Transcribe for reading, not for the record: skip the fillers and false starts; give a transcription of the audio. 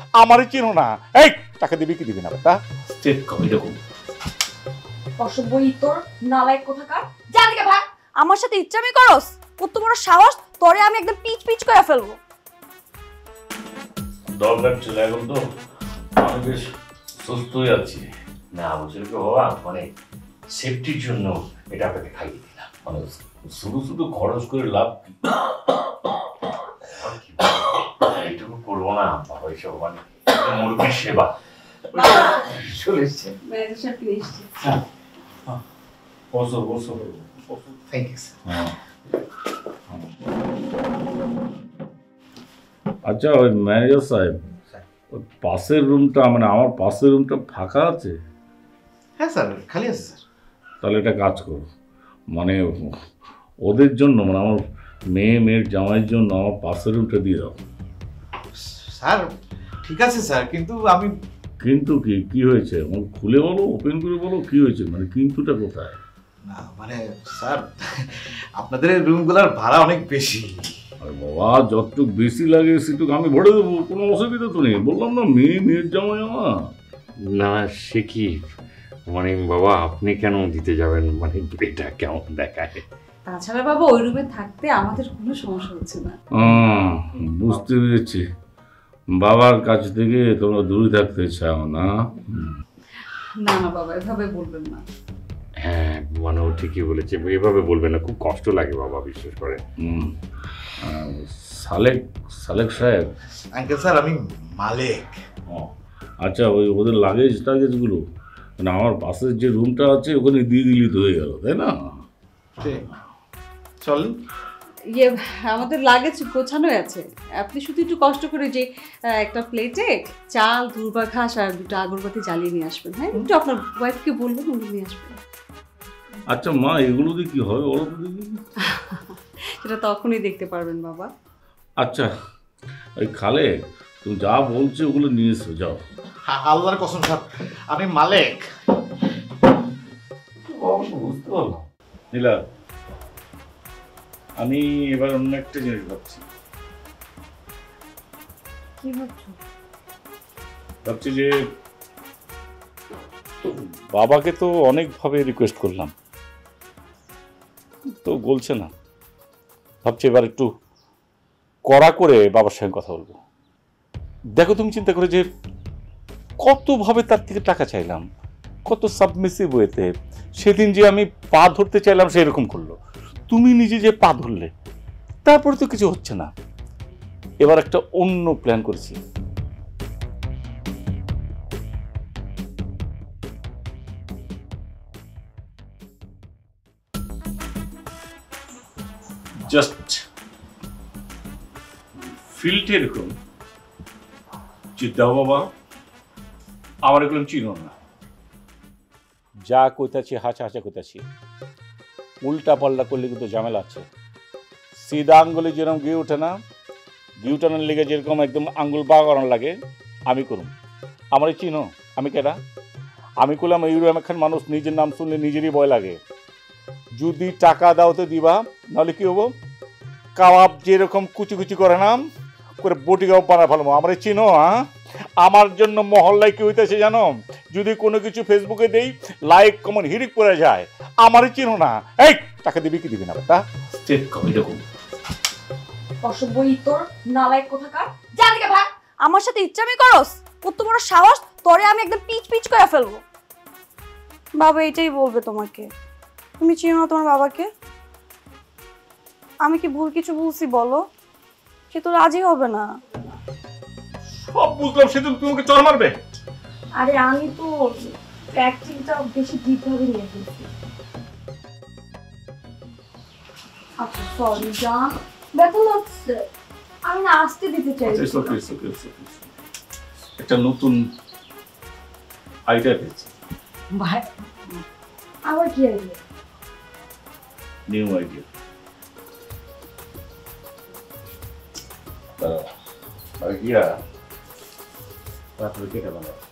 আমারই চিনো না। এই টাকা দিবি কি দিবি না বেটা? স্টেট কম এরকম অসভ্য ইতর নালায়েক কোথাকার, যা দিকে ভাগ। আমার সাথে ইচ্ছামি করস? কত বড় সাহস, তোরে আমি একদম পিচ পিচ করে ফেলবো। দরকার ছিল, এখন তো আমি বেশ সুস্থই আছি। না বুঝলি কি বাবা, মানে সেফটির জন্য এটা আপনাকে খাইয়ে দিলাম, মানে শুধু শুধু খরচ করে লাভ কি, এইটুকু করবো না বাবা, এইসব মানে মুরগির সেবা। চলে এসছে ম্যানেজার কি এসছে? বসো বসো। Thank you sir. আচ্ছা ওই ম্যানেজার সাহেব, ওই পাশের রুমটা মানে আমার পাশের রুমটা ফাঁকা আছে? হ্যাঁ স্যার, খালি আছে স্যার। তাহলে একটা কাজ করো, মানে ওদের জন্য মানে আমার মেয়ের জামাইয়ের জন্য আমার পাশের রুমটা দিয়ে দাও। স্যার ঠিক আছে স্যার, কিন্তু আমি। কিন্তু কি হয়েছে খুলে বলো, ওপেন করে বলো কি হয়েছে, মানে কিন্তুটা কোথায়? না মানে স্যার, আপনাদের এই রুমগুলোর ভাড়া অনেক বেশি। আরে বাবা, যতটুকু বেশি লাগে সেটুকু আমি ভরে দেবো, কোনো অসুবিধা তো নেই। বললাম না মেয়ের জামাই আমার। না সে কি, মানে বাবা আপনি কেন দিতে যাবেন, মানে এটা কেমন দেখায়? তাছাড়া বাবা ওই রুমে থাকতে আমাদের কোনো সমস্যা হচ্ছে না। বুঝতে পেরেছি, বাবার কাছ থেকে তোমরা দূরে থাকতে চাও না? না না বাবা, এভাবে বলবেন না। হ্যাঁ মানে ও ঠিকই বলেছে, এভাবে বলবেন না, খুব কষ্ট লাগে বাবা, বিশেষ করে। সালেক সাহেব? আঙ্কেল স্যার, আমি মালিক। আচ্ছা ওই ওদের লাগেজগুলো মানে আমার পাশের যে রুমটা আছে ওখানে দিয়ে দিলি তো হয়ে গেল, তাই না? চলেন। ইয়ে আমাদের লাগেজ গোছানোই আছে, আপনি শুধু একটু কষ্ট করে যে একটা প্লেটে চাল, দুর্বা ঘাস আর দুটো আগরবাতি জ্বালিয়ে নিয়ে আসবেন। হ্যাঁ, একটু আপনার ওয়াইফকে বলবেন উনি নিয়ে আসবেন। আচ্ছা মা, এগুলো দিয়ে কি হবে বলো তো দেখি? সেটা তখনই দেখতে পারবেন বাবা। আচ্ছা ওই খালে তুমি যা বলছো ওগুলো নিয়ে এসো, যাও। আল্লাহর কসম স্যার, আমি মালিক। বুঝতে পারলাম। নীলা, আমি এবার অন্য একটা জিনিস ভাবছি। কি ভাবছো? ভাবছি যে বাবাকে তো অনেকভাবে রিকোয়েস্ট করলাম, তো বলছে না। ভাবছি এবার একটু কড়া করে বাবার সঙ্গে কথা বলবো। দেখো তুমি চিন্তা করে যে কতভাবে তার থেকে টাকা চাইলাম, কত সাবমিসিভ ওয়েতে। সেদিন যে আমি পা ধরতে চাইলাম সেরকম করলো, তুমি নিজে যে পা ধরলে, তারপরে তো কিছু হচ্ছে না। এবার একটা অন্য প্ল্যান করেছি। জাস্ট ফিল্ডে এরকম যে দাও বাবা, আমার এগুলো চিনো না, যা কইতাছি হাঁচা হাঁচা কইতাছি, উল্টা পাল্টা করলে কিন্তু ঝামেলা আছে। সিধা আঙ্গুলে যেরকম ঘি ওঠে না, ঘি উঠানোর লেগে যেরকম একদম আঙ্গুল বা করানো লাগে, আমি করুম। আমারই চিনো, আমি কেডা? আমি করলাম ইউরোপ একখান মানুষ, নিজের নাম শুনলে নিজেরই ভয় লাগে। যদি টাকা দাও তো দিবা, নাহলে কি হবো, কাবাব যেরকম কুচি কুচি করে নাম করে বটি কাবাব বানা ফেলবো। আমারই চিনো? আমার জন্য মহল্লায় কি হইতেছে জানো? যদি কোনো কিছু ফেসবুকে দেই, লাইক কমেন্ট হিরিক পড়ে যায়। আমারই চিনো না। এই টাকা দিবি কি দিবি না বেটা? স্টেট কম এরকম অসভ্য ইতর নালায়েক কোথাকার, যা দিকে ভাগ। আমার সাথে ইচ্ছামি করস? কত বড় সাহস, তোরে আমি একদম পিচ পিচ করে ফেলবো। বাবা এটাই বলবে তোমাকে, তুমি চিনো না তোমার বাবাকে? আমি কি ভুল কিছু বলছি বলো? সে তো রাজি হবে না। সব বুঝলাম, সেদিন তোমাকে চড় মারবে। আরে আমি তো প্র্যাকটিসটা বেশি ডিপভাবে নিয়ে ফেলছি। আচ্ছা সরি জান, ব্যথা লাগছে, আমি না আসতে দিতে চাই। একটা নতুন আইডিয়া পেয়েছি। ভাই আবার কি আইডিয়া? New idea. গিয়া তারপরে কেটে বানাবো।